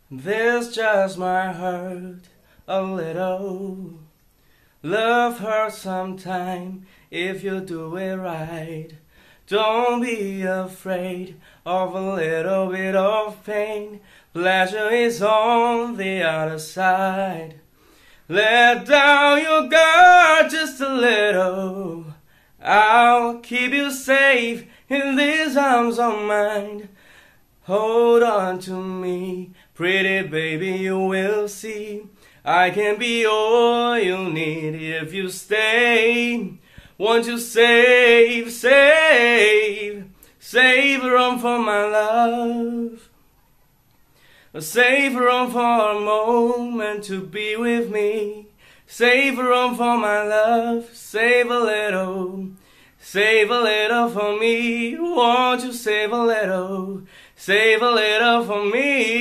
This just might hurt a little. Love hurts sometime if you do it right. Don't be afraid of a little bit of pain. Pleasure is on the other side. Let down your guard just a little. I'll keep you safe in these arms of mine. Hold on to me, pretty baby, you will see. I can be all you need if you stay. Want to save room for my love. Save room for a moment to be with me. Save room for my love. Save a little for me. Won't you save a little for me?